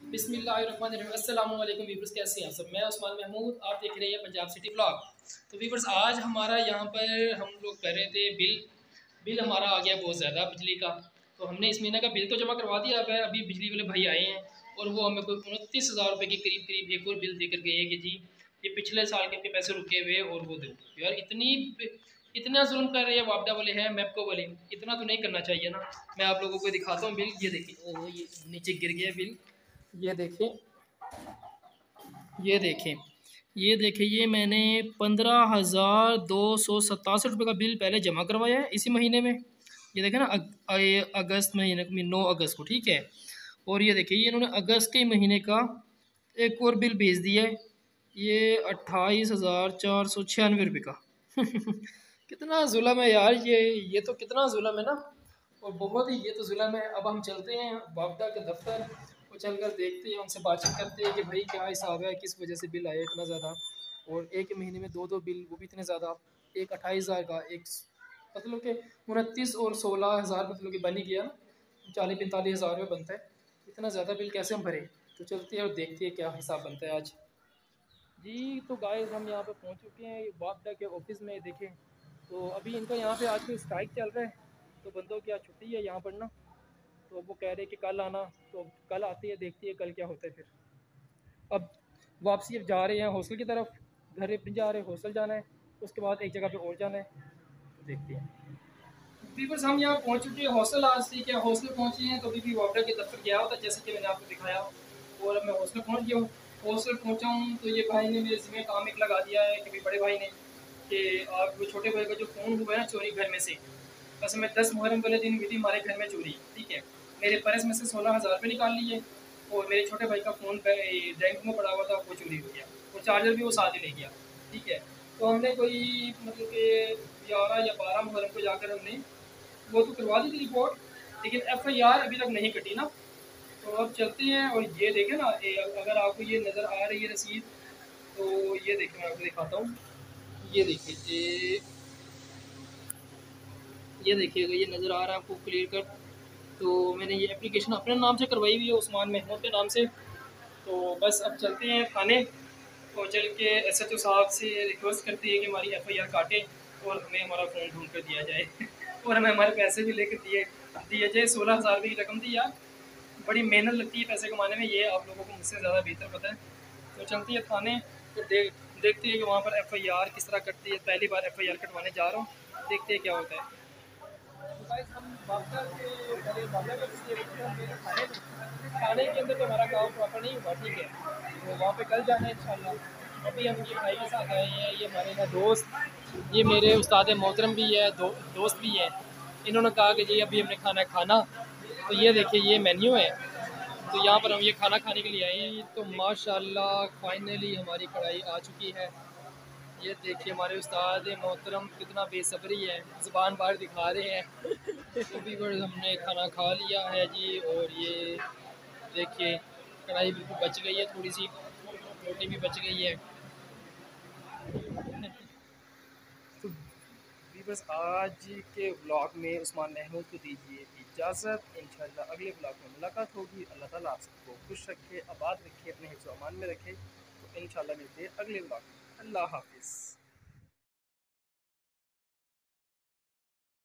बिस्मिल्लाहिर्रहमानिर्रहीम। अस्सलाम वालेकुम वीवर्स, कैसे हैं आप सब। मैं उस्मान महमूद, आप देख रहे हैं पंजाब सिटी व्लॉग। तो वीवर्स, आज हमारा यहाँ पर हम लोग कर रहे थे बिल हमारा आ गया बहुत ज़्यादा बिजली का। तो हमने इस महीने का बिल तो जमा करवा दिया है। अभी बिजली वाले भाई आए हैं और वो हमें कोई 29,000 रुपये के करीब करीब एक और बिल देकर गए हैं कि जी ये पिछले साल के पैसे रुके हुए और वो दो। यार इतना जुल्म कर रहे हैं वापडा वाले हैं, मैपको वाले। इतना तो नहीं करना चाहिए ना। मैं आप लोगों को दिखाता हूँ बिल। ये देखिए, ओह ये नीचे गिर गया बिल। ये देखें, ये देखें, ये देखें, ये मैंने 15,287 रुपये का बिल पहले जमा करवाया है इसी महीने में। ये देखें ना, अगस्त महीने 9 अगस्त को, ठीक है। और ये देखिए, ये इन्होंने अगस्त के महीने का एक और बिल भेज दिया है, ये 28,496 रुपये का। कितना जुल्म है यार, ये तो कितना जुल्म है ना। और बहुत ही ये तो जुल्म है। अब हम चलते हैं बापदा के दफ्तर और चलकर देखते हैं, उनसे बातचीत करते हैं कि भाई क्या हिसाब है, किस वजह से बिल आया इतना ज़्यादा। और एक महीने में दो बिल, वो भी इतने ज़्यादा। एक 28,000 का, एक मतलब कि 29 और 16,000, मतलब कि बन ही गया ना। 40-45 हज़ार रुपये बनता है। इतना ज़्यादा बिल कैसे हम भरें। तो चलते हैं और देखते हैं क्या हिसाब बनता है आज। जी तो गाइस, हम यहाँ पे पहुँच चुके हैं बापदा के ऑफिस में। देखें तो अभी इनका यहाँ पे आज कोई स्ट्राइक चल रहा है, तो बंदों की आज छुट्टी है यहाँ पर ना। तो वो कह रहे हैं कि कल आना, तो कल आती है, देखती है कल क्या होता है फिर। अब वापसी अब जा रहे हैं हॉस्टल की तरफ। घर पे जा रहे हैं, हॉस्टल जाना है, उसके बाद एक जगह पे और जाना है, तो देखते हैं। बस हम यहाँ पहुँच चुके हैं हॉस्टल आज, ठीक है। हॉस्टल पहुँचे हैं तो अभी वापडा के दफ्तर गया होता, जैसे कि मैंने आपको दिखाया। और अब मैं हॉस्टल पहुँच गया हूँ। हॉस्टल पहुँचा हूँ तो ये भाई ने मेरे जिम्मे काम एक लगा दिया है कि भाई, बड़े भाई ने, कि आप वो छोटे भाई का जो फ़ोन हुआ है ना चोरी घर में से, बस मैं 10 मुहर्रम वाले दिन हुई थी हमारे घर में चोरी, ठीक है। मेरे पर्स में से 16,000 रुपये निकाल लिए और मेरे छोटे भाई का फ़ोन बैंक में पड़ा हुआ था, वो चोरी हो गया। और चार्जर भी वो साथ ही ले गया, ठीक है। तो हमने कोई मतलब कि 11 या 12 मुहर्रम को जाकर हमने वो तो करवा दी थी रिपोर्ट, लेकिन FIR अभी तक नहीं कटी ना। तो अब चलते हैं और ये देखें ना, अगर आपको ये नज़र आ रही है रसीद, तो ये देखें, मैं आपको दिखाता हूँ। ये देखिए, ये देखिएगा, ये नज़र आ रहा है आपको क्लियर कट। तो मैंने ये एप्लीकेशन अपने नाम से करवाई हुई है, उस्मान महमूद के नाम से। तो बस अब चलते हैं थाने और चल के SHO साहब से रिक्वेस्ट करती है कि हमारी FIR काटे और हमें हमारा फ़ोन ढूंढ कर दिया जाए। और हमें हमारे पैसे भी लेकर दिए जाए। 16,000 रुपये की रकम थी यार। बड़ी मेहनत लगती है पैसे कमाने में, ये आप लोगों को मुझसे ज़्यादा बेहतर पता है। तो चलती है थाने, तो देखते हैं कि वहाँ पर FIR किस तरह कटती है। पहली बार FIR कटवाने जा रहा हूँ, देखते हैं क्या होता है। तो गाइस, हम बापदा के पहले बापदा के ऑफिस ये रखते हैं, हम मेरे थाने के अंदर तो हमारा काम प्रॉपर नहीं हुआ, ठीक है। तो वहाँ पे कल जाना है इंशाल्लाह। अभी हम ये भाई के साथ आए हैं, ये हमारे ना दोस्त, ये मेरे उस्ताद मोहतरम भी है, दोस्त भी है। इन्होंने कहा कि जी अभी हमने खाना खाना। तो ये देखिए, ये मेन्यू है। तो यहाँ पर हम ये खाना खाने के लिए आए हैं। तो माशाल्लाह फाइनली हमारी कढ़ाई आ चुकी है। ये देखिए, हमारे उस्ताद मोहतरम कितना बेसब्री है, ज़ुबान बाहर दिखा रहे हैं। तो व्यूअर्स, हमने खाना खा लिया है जी। और ये देखिए, कढ़ाई बिल्कुल बच गई है, थोड़ी सी रोटी भी बच गई है। तो व्यूअर्स, आज के व्लॉग में उस्मान महमूद को दीजिए इजाज़त। इंशाल्लाह अगले व्लॉग में मुलाकात होगी। अल्लाह ताला आप सबको खुश रखे, आबाद रखे, अपने हिफ्ज़-ओ-अमान में रखे। तो इंशाल्लाह मिलते हैं अगले व्लॉग में। अल्लाह हाफिज़।